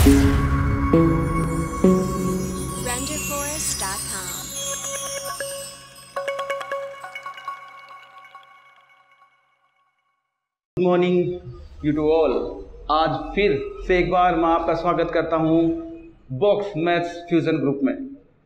Good morning you to all. आज फिर से एक बार मैं आपका स्वागत करता हूँ बॉक्स मैथ्स फ्यूजन ग्रुप में।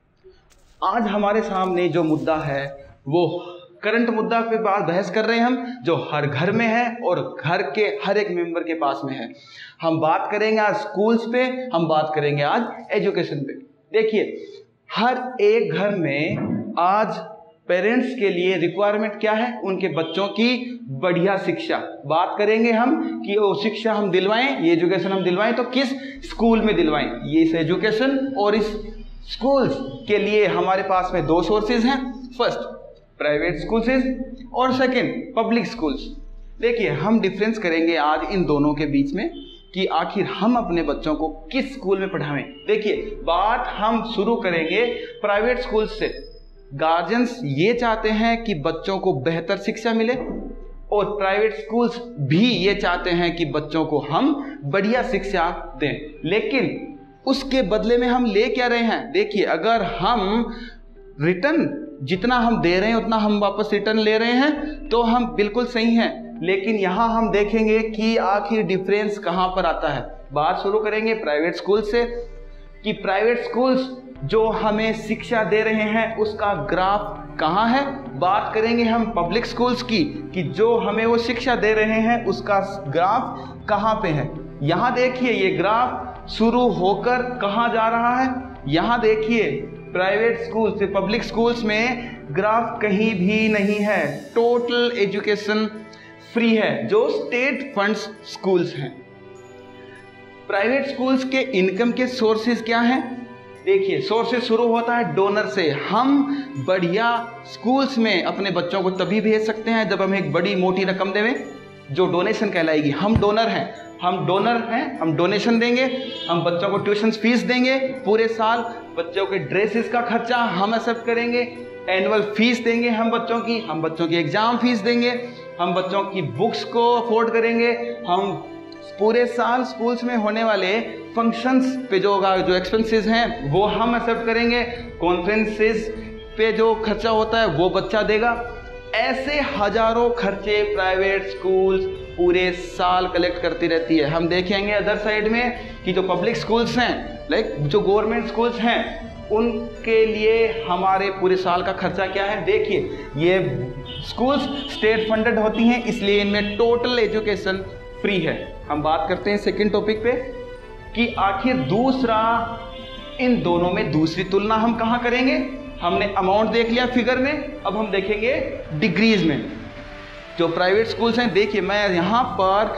आज हमारे सामने जो मुद्दा है वो करंट मुद्दा पे बहस कर रहे हैं हम, जो हर घर में है और घर के हर एक मेंबर के पास में है। हम बात करेंगे आज स्कूल्स पे, हम बात करेंगे आज एजुकेशन पे। देखिए, हर एक घर में आज पेरेंट्स के लिए रिक्वायरमेंट क्या है? उनके बच्चों की बढ़िया शिक्षा। बात करेंगे हम कि वो शिक्षा हम दिलवाएं, ये एजुकेशन हम दिलवाएं तो किस स्कूल में दिलवाएं। ये इस एजुकेशन और इस स्कूल्स के लिए हमारे पास में दो सोर्सेज हैं। फर्स्ट प्राइवेट स्कूल्स और सेकंड पब्लिक स्कूल्स। देखिए, हम डिफरेंस करेंगे आज इन दोनों के बीच में कि आखिर हम अपने बच्चों को किस स्कूल में पढ़ावें। देखिए, बात हम शुरू करेंगे प्राइवेट स्कूल्स से। गार्जियंस ये चाहते हैं कि बच्चों को बेहतर शिक्षा मिले और प्राइवेट स्कूल्स भी ये चाहते हैं कि बच्चों को हम बढ़िया शिक्षा दें, लेकिन उसके बदले में हम ले क्या रहे हैं? देखिए, अगर हम रिटर्न जितना हम दे रहे हैं उतना हम वापस रिटर्न ले रहे हैं तो हम बिल्कुल सही हैं, लेकिन यहाँ हम देखेंगे कि आखिर डिफरेंस कहाँ पर आता है। बात शुरू करेंगे प्राइवेट स्कूल से कि प्राइवेट स्कूल्स जो हमें शिक्षा दे रहे हैं उसका ग्राफ कहाँ है। बात करेंगे हम पब्लिक स्कूल्स की कि जो हमें वो शिक्षा दे रहे हैं उसका ग्राफ कहाँ पे है। यहाँ देखिए, ये ग्राफ शुरू होकर कहाँ जा रहा है। यहाँ देखिए, प्राइवेट स्कूल से पब्लिक स्कूल्स में ग्राफ कहीं भी नहीं है। टोटल एजुकेशन फ्री है जो स्टेट फंड्स स्कूल्स हैं। प्राइवेट स्कूल्स के इनकम के सोर्सेज क्या हैं? देखिए, सोर्सेज शुरू होता है डोनर से। हम बढ़िया स्कूल्स में अपने बच्चों को तभी भेज सकते हैं जब हम एक बड़ी मोटी रकम देवें, जो डोनेशन कहलाएगी। हम डोनर हैं, हम डोनेशन देंगे, हम बच्चों को ट्यूशन फीस देंगे, पूरे साल बच्चों के ड्रेसेस का खर्चा हम एक्सेप्ट करेंगे, एनुअल फीस देंगे हम बच्चों की एग्जाम फीस देंगे, हम बच्चों की बुक्स को अफोर्ड करेंगे, हम पूरे साल स्कूल्स में होने वाले फंक्शंस पे जो एक्सपेंसेस हैं वो हम एक्सेप्ट करेंगे, कॉन्फ्रेंसेस पे जो खर्चा होता है वो बच्चा देगा। ऐसे हजारों खर्चे प्राइवेट स्कूल्स पूरे साल कलेक्ट करती रहती है। हम देखेंगे अदर साइड में कि जो पब्लिक स्कूल्स हैं, लाइक जो गवर्नमेंट स्कूल्स हैं, उनके लिए हमारे पूरे साल का खर्चा क्या है। देखिए, ये स्कूल्स स्टेट फंडेड होती हैं, इसलिए इनमें टोटल एजुकेशन फ्री है। हम बात करते हैं सेकंड टॉपिक पे कि आखिर इन दोनों में दूसरी तुलना हम कहाँ करेंगे। हमने अमाउंट देख लिया फिगर में, अब हम देखेंगे डिग्रीज में। जो प्राइवेट स्कूल्स हैं, देखिए, मैं यहाँ पर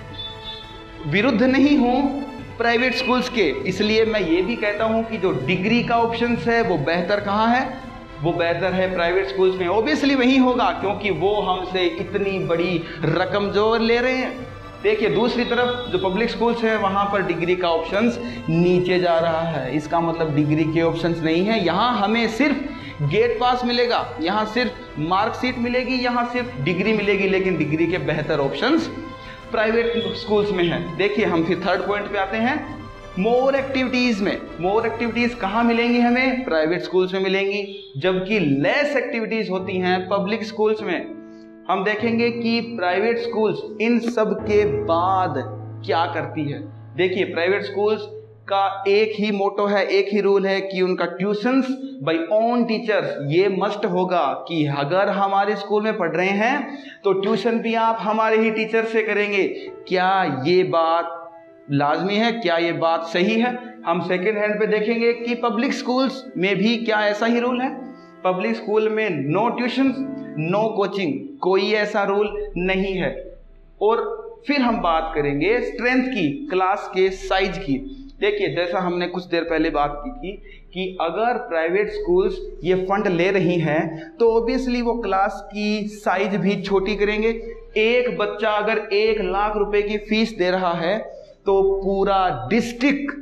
विरुद्ध नहीं हूँ प्राइवेट स्कूल्स के, इसलिए मैं ये भी कहता हूँ कि जो डिग्री का ऑप्शन है वो बेहतर कहाँ है? वो बेहतर है प्राइवेट स्कूल्स में। ओबियसली वही होगा क्योंकि वो हमसे इतनी बड़ी रकम जो ले रहे हैं। देखिए, दूसरी तरफ जो पब्लिक स्कूल्स हैं वहाँ पर डिग्री का ऑप्शंस नीचे जा रहा है। इसका मतलब डिग्री के ऑप्शंस नहीं है। यहाँ हमें सिर्फ गेट पास मिलेगा, यहाँ सिर्फ मार्कशीट मिलेगी, यहाँ सिर्फ डिग्री मिलेगी, लेकिन डिग्री के बेहतर ऑप्शंस प्राइवेट स्कूल्स में हैं। देखिए, हम फिर थर्ड पॉइंट पे आते हैं, मोर एक्टिविटीज़ में। मोर एक्टिविटीज़ कहाँ मिलेंगी हमें? प्राइवेट स्कूल्स में मिलेंगी, जबकि लेस एक्टिविटीज़ होती हैं पब्लिक स्कूल्स में। हम देखेंगे कि प्राइवेट स्कूल्स इन सब के बाद क्या करती है। देखिए, प्राइवेट स्कूल्स का एक ही मोटो है, एक ही रूल है कि उनका ट्यूशंस बाय ओन टीचर्स ये मस्ट होगा कि अगर हमारे स्कूल में पढ़ रहे हैं तो ट्यूशन भी आप हमारे ही टीचर से करेंगे। क्या ये बात लाजमी है? क्या ये बात सही है? हम सेकेंड हैंड पे देखेंगे कि पब्लिक स्कूल्स में भी क्या ऐसा ही रूल है। पब्लिक स्कूल में नो ट्यूशन नो कोचिंग, कोई ऐसा रूल नहीं है। और फिर हम बात करेंगे स्ट्रेंथ की, क्लास के साइज की। देखिए, जैसा हमने कुछ देर पहले बात की थी कि अगर प्राइवेट स्कूल्स ये फंड ले रही हैं तो ऑब्वियसली वो क्लास की साइज भी छोटी करेंगे। एक बच्चा अगर 1 लाख रुपए की फीस दे रहा है तो पूरा डिस्ट्रिक्ट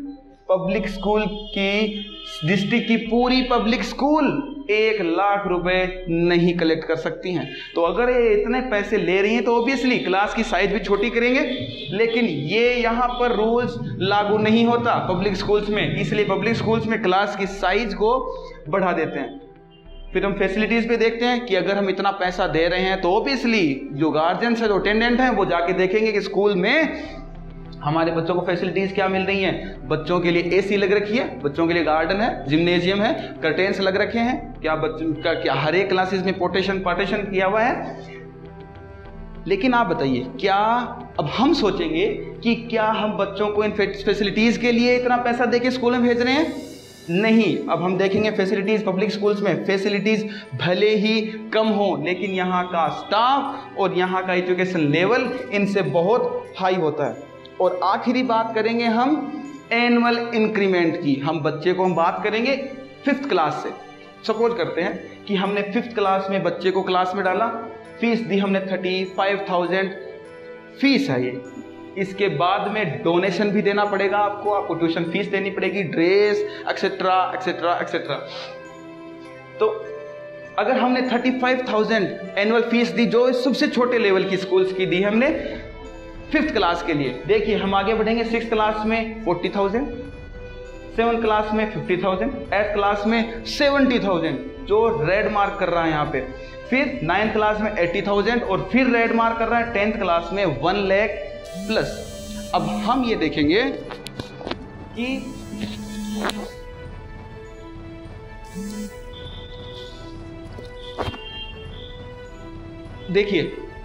पब्लिक स्कूल की, डिस्ट्रिक्ट की पूरी पब्लिक स्कूल 1 लाख रुपए नहीं कलेक्ट कर सकती हैं। तो अगर ये इतने पैसे ले रही हैं तो ऑब्वियसली क्लास की साइज भी छोटी करेंगे, लेकिन ये यहाँ पर रूल्स लागू नहीं होता पब्लिक स्कूल्स में, इसलिए पब्लिक स्कूल्स में क्लास की साइज को बढ़ा देते हैं। फिर हम फैसिलिटीज़ पे देखते हैं कि अगर हम इतना पैसा दे रहे हैं तो ऑब्वियसली जो गार्जियंस है, जो अटेंडेंट हैं, वो जाके देखेंगे कि स्कूल में हमारे बच्चों को फैसिलिटीज़ क्या मिल रही हैं। बच्चों के लिए एसी लग रखी है, बच्चों के लिए गार्डन है, जिम्नेजियम है, कर्टेन्स लग रखे हैं, क्या बच्चों का क्या हर एक क्लासेस में पार्टीशन किया हुआ है। लेकिन आप बताइए, क्या अब हम सोचेंगे कि क्या हम बच्चों को इन फैसिलिटीज़ के लिए इतना पैसा दे के स्कूल में भेज रहे हैं? नहीं। अब हम देखेंगे फैसिलिटीज़ पब्लिक स्कूल्स में, फैसिलिटीज़ भले ही कम हो लेकिन यहाँ का स्टाफ और यहाँ का एजुकेशन लेवल इनसे बहुत हाई होता है। और आखिरी बात करेंगे हम एनुअल इंक्रीमेंट की। हम बच्चे को बात करेंगे 5th क्लास से। सपोज करते हैं कि हमने 5th क्लास में बच्चे को क्लास में डाला, फीस दी हमने 35,000 फीस है ये। इसके बाद में डोनेशन भी देना पड़ेगा आपको ट्यूशन फीस देनी पड़ेगी, ड्रेस एक्सेट्रा एक्सेट्रा एक्सेट्रा। तो अगर हमने 35,000 एनुअल फीस दी, जो सबसे छोटे लेवल की स्कूल्स की दी हमने 5th क्लास के लिए, देखिए हम आगे बढ़ेंगे 6th क्लास में 40,000, 7th क्लास में 50,000, 8th क्लास में 70,000, जो रेड मार्क कर रहा है यहाँ पे। फिर 9th क्लास में 80,000 और फिर रेड मार्क कर रहा है 10th क्लास में 1 लाख प्लस। अब हम ये देखेंगे कि देखिए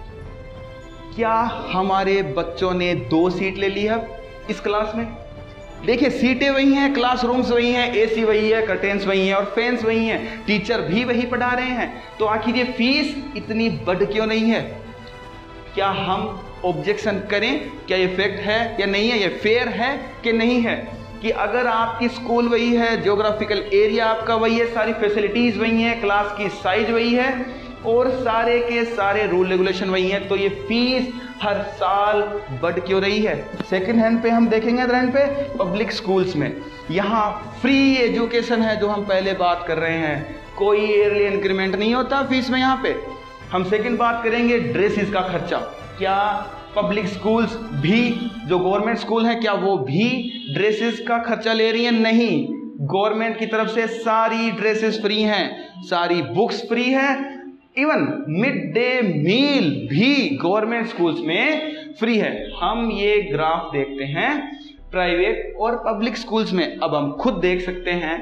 क्या हमारे बच्चों ने 2 सीट ले ली है इस क्लास में। देखिए सीटें वही हैं, क्लासरूम्स वही हैं, एसी वही है, कर्टेन्स वही हैं और फैंस वही हैं, टीचर भी वही पढ़ा रहे हैं। तो आखिर ये फीस इतनी बढ़ क्यों नहीं है? क्या हम ऑब्जेक्शन करें? क्या ये फैक्ट है या नहीं है? ये फेयर है कि नहीं है? कि अगर आपकी स्कूल वही है, ज्योग्राफिकल एरिया आपका वही है, सारी फैसिलिटीज़ वही हैं, क्लास की साइज वही है और सारे के सारे रूल रेगुलेशन वही हैं, तो ये फीस हर साल बढ़ क्यों रही है? सेकंड हैंड पे हम देखेंगे, अदर हैंड पे पब्लिक स्कूल्स में यहाँ फ्री एजुकेशन है, जो हम पहले बात कर रहे हैं, कोई ईयरली इंक्रीमेंट नहीं होता फीस में यहाँ पे। हम सेकंड बात करेंगे ड्रेसेस का खर्चा। क्या पब्लिक स्कूल्स भी, जो गवर्नमेंट स्कूल हैं, क्या वो भी ड्रेसेस का खर्चा ले रही हैं? नहीं, गवर्नमेंट की तरफ से सारी ड्रेसेस फ्री हैं, सारी बुक्स फ्री हैं, इवन मिड डे मील भी गवर्नमेंट स्कूल्स में फ्री है। हम ये ग्राफ देखते हैं प्राइवेट और पब्लिक स्कूल्स में। अब हम खुद देख सकते हैं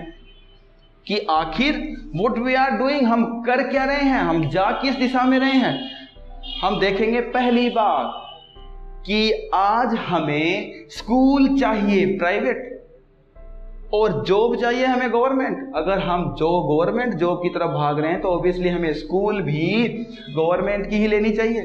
कि आखिर व्हाट वी आर डूइंग, हम कर क्या रहे हैं, हम जा किस दिशा में रहे हैं। हम देखेंगे पहली बात कि आज हमें स्कूल चाहिए प्राइवेट और जॉब चाहिए हमें गवर्नमेंट। अगर हम जो गवर्नमेंट जॉब की तरफ भाग रहे हैं तो ऑब्वियसली हमें स्कूल भी गवर्नमेंट की ही लेनी चाहिए,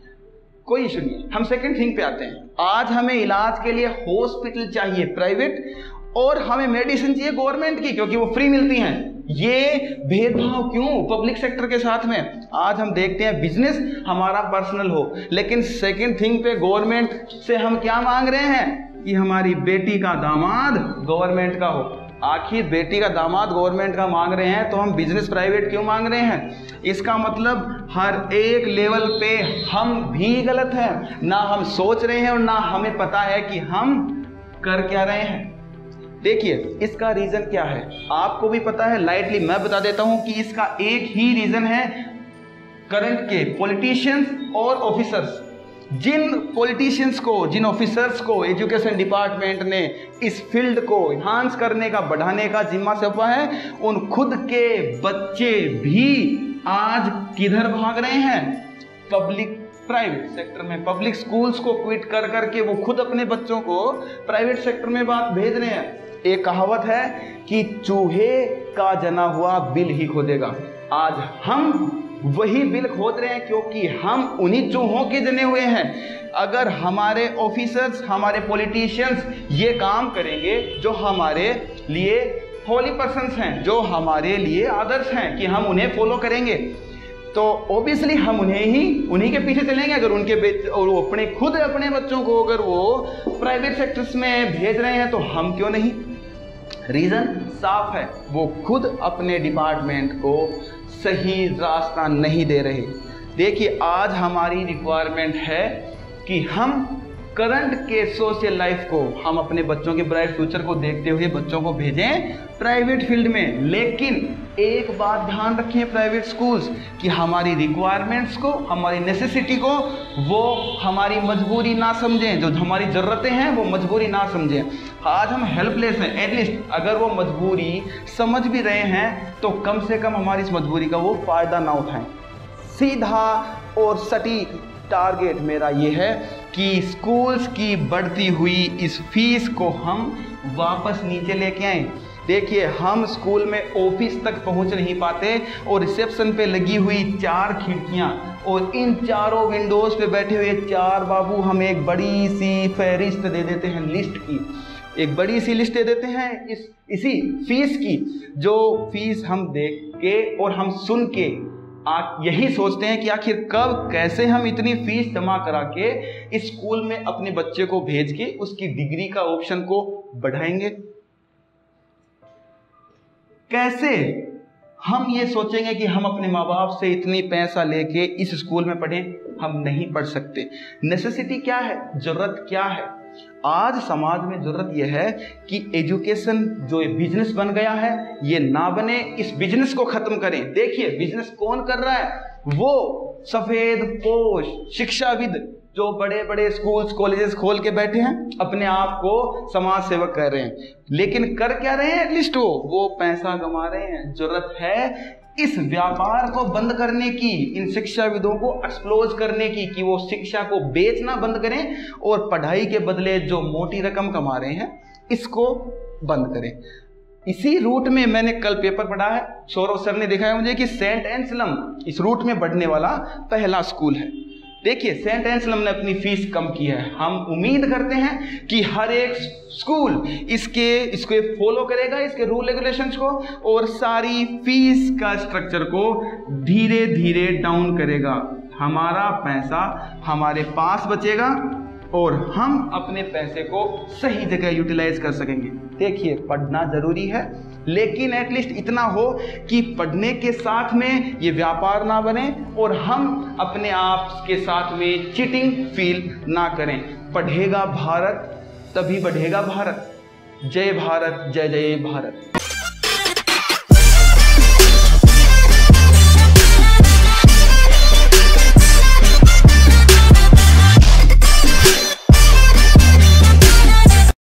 कोई इशू नहीं। हम सेकंड थिंग पे आते हैं। आज हमें इलाज के लिए हॉस्पिटल चाहिए प्राइवेट और हमें मेडिसिन चाहिए गवर्नमेंट की, क्योंकि वो फ्री मिलती हैं। ये भेदभाव क्यों पब्लिक सेक्टर के साथ में? आज हम देखते हैं बिजनेस हमारा पर्सनल हो, लेकिन सेकंड थिंग पे गवर्नमेंट से हम क्या मांग रहे हैं कि हमारी बेटी का दामाद गवर्नमेंट का हो। आखिर बेटी का दामाद गवर्नमेंट का मांग रहे हैं तो हम बिजनेस प्राइवेट क्यों मांग रहे हैं? इसका मतलब हर एक लेवल पे हम भी गलत हैं, ना हम सोच रहे हैं और ना हमें पता है कि हम कर क्या रहे हैं। देखिए इसका रीजन क्या है, आपको भी पता है, लाइटली मैं बता देता हूं कि इसका एक ही रीजन है, करंट के पॉलिटिशियंस और ऑफिसर्स। जिन पॉलिटिशियंस को, जिन ऑफिसर्स को एजुकेशन डिपार्टमेंट ने इस फील्ड को इन्हांस करने का, बढ़ाने का जिम्मा सौंपा है, उन खुद के बच्चे भी आज किधर भाग रहे हैं? पब्लिक प्राइवेट सेक्टर में। पब्लिक स्कूल्स को क्विट कर करके वो खुद अपने बच्चों को प्राइवेट सेक्टर में भेज रहे हैं। एक कहावत है कि चूहे का जना हुआ बिल ही खोदेगा। आज हम वही बिल खोद रहे हैं क्योंकि हम उन्हीं चूहों के जने हुए हैं। अगर हमारे ऑफिसर्स, हमारे पॉलिटिशियंस ये काम करेंगे जो हमारे लिए होली पर्सन्स हैं, जो हमारे लिए आदर्श हैं कि हम उन्हें फॉलो करेंगे, तो ऑब्वियसली हम उन्हीं के पीछे चलेंगे। अगर उनके और वो अपने बच्चों को अगर वो प्राइवेट सेक्टर्स में भेज रहे हैं तो हम क्यों नहीं? रीज़न साफ है, वो खुद अपने डिपार्टमेंट को सही रास्ता नहीं दे रहे। देखिए, आज हमारी रिक्वायरमेंट है कि हम करंट के सोशल लाइफ को, हम अपने बच्चों के ब्राइट फ्यूचर को देखते हुए बच्चों को भेजें प्राइवेट फील्ड में। लेकिन एक बात ध्यान रखें प्राइवेट स्कूल्स कि हमारी रिक्वायरमेंट्स को, हमारी नेसेसिटी को वो हमारी मजबूरी ना समझें, जो हमारी ज़रूरतें हैं वो मजबूरी ना समझें। आज हम हेल्पलेस हैं, एटलीस्ट अगर वो मजबूरी समझ भी रहे हैं तो कम से कम हमारी इस मजबूरी का वो फ़ायदा ना उठाएं। सीधा और सटीक टारगेट मेरा ये है कि स्कूल्स की बढ़ती हुई इस फीस को हम वापस नीचे लेके आएं। देखिए, हम स्कूल में ऑफिस तक पहुंच नहीं पाते और रिसेप्शन पे लगी हुई 4 खिड़कियां और इन चारों विंडोज़ पे बैठे हुए 4 बाबू हमें एक बड़ी सी फहरिस्त दे देते हैं, लिस्ट की एक बड़ी सी लिस्ट दे देते हैं इसी फीस की, जो फीस हम देख के और हम सुन के यही सोचते हैं कि आखिर कब कैसे हम इतनी फीस जमा करा के इस स्कूल में अपने बच्चे को भेज के उसकी डिग्री का ऑप्शन को बढ़ाएंगे। कैसे हम ये सोचेंगे कि हम अपने माँ बाप से इतनी पैसा लेके इस स्कूल में पढ़ें? हम नहीं पढ़ सकते। नेसेसिटी क्या है, जरूरत क्या है? आज समाज में जरूरत यह है कि एजुकेशन जो बिजनेस बन गया है ये ना बने, इस बिजनेस को खत्म करें। देखिए, बिजनेस कौन कर रहा है? वो सफेद पोश शिक्षाविद जो बड़े बड़े स्कूल्स कॉलेजेस खोल के बैठे हैं, अपने आप को समाज सेवक कर रहे हैं, लेकिन कर क्या रहे हैं? एटलीस्ट वो पैसा कमा रहे हैं। जरूरत है इस व्यापार को बंद करने की, इन शिक्षाविदों को एक्सप्लोज करने की, कि वो शिक्षा को बेचना बंद करें और पढ़ाई के बदले जो मोटी रकम कमा रहे हैं इसको बंद करें। इसी रूट में मैंने कल पेपर पढ़ा है, सौरभ सर ने दिखाया मुझे कि सेंट एंसलम इस रूट में बढ़ने वाला पहला स्कूल है। देखिए, सेंट एंसलम ने अपनी फीस कम की है। हम उम्मीद करते हैं कि हर एक स्कूल इसके फॉलो करेगा, इसके रूल रेगुलेशंस को, और सारी फीस का स्ट्रक्चर को धीरे धीरे डाउन करेगा। हमारा पैसा हमारे पास बचेगा और हम अपने पैसे को सही जगह यूटिलाइज कर सकेंगे। देखिए, पढ़ना जरूरी है, लेकिन एटलीस्ट इतना हो कि पढ़ने के साथ में ये व्यापार ना बने और हम अपने आप के साथ में चीटिंग फील ना करें। पढ़ेगा भारत तभी बढ़ेगा भारत। जय भारत, जय जय भारत।